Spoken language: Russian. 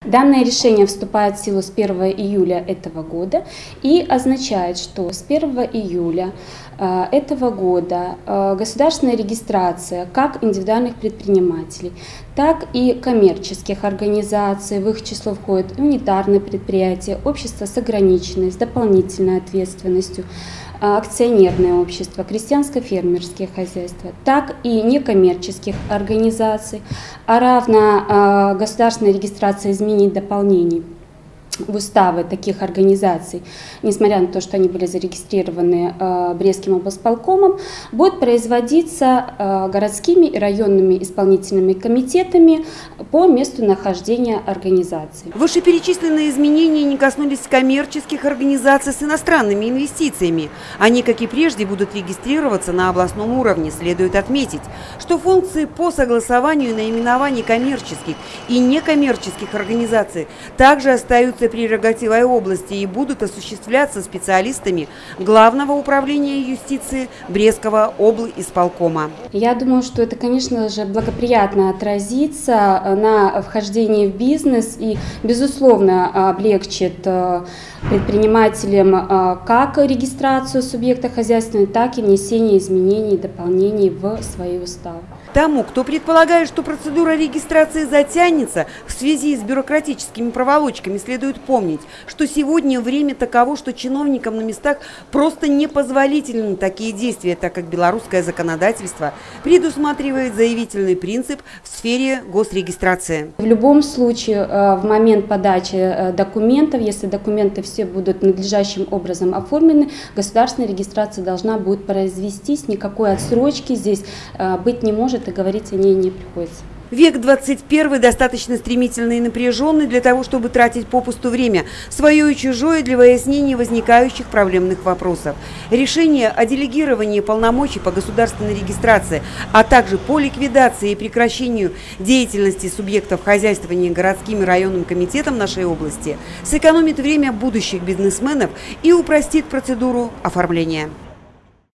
Данное решение вступает в силу с 1 июля этого года и означает, что с 1 июля этого года государственная регистрация как индивидуальных предпринимателей, так и коммерческих организаций, в их число входят унитарные предприятия, общества с ограниченной, с дополнительной ответственностью, акционерное общество, крестьянско-фермерские хозяйства, так и некоммерческих организаций, а равно государственная регистрация изменений и дополнений в уставы таких организаций, несмотря на то, что они были зарегистрированы Брестским облсполкомом, будет производиться городскими и районными исполнительными комитетами по месту нахождения организации. Вышеперечисленные изменения не коснулись коммерческих организаций с иностранными инвестициями. Они, как и прежде, будут регистрироваться на областном уровне. Следует отметить, что функции по согласованию наименований коммерческих и некоммерческих организаций также остаются прерогативой области и будут осуществляться специалистами Главного управления юстиции Брестского облисполкома. Я думаю, что это, конечно же, благоприятно отразится на вхождении в бизнес и, безусловно, облегчит предпринимателям как регистрацию субъекта хозяйственной, так и внесение изменений и дополнений в свои уставы. Тому, кто предполагает, что процедура регистрации затянется в связи с бюрократическими проволочками, следует помнить, что сегодня время таково, что чиновникам на местах просто непозволительны такие действия, так как белорусское законодательство предусматривает заявительный принцип в сфере госрегистрации. В любом случае, в момент подачи документов, если документы все будут надлежащим образом оформлены, государственная регистрация должна будет произвестись, никакой отсрочки здесь быть не может и говорить о ней не приходится. Век 21 достаточно стремительный и напряженный для того, чтобы тратить попусту время, свое и чужое, для выяснения возникающих проблемных вопросов. Решение о делегировании полномочий по государственной регистрации, а также по ликвидации и прекращению деятельности субъектов хозяйствования городским и районным комитетом нашей области сэкономит время будущих бизнесменов и упростит процедуру оформления.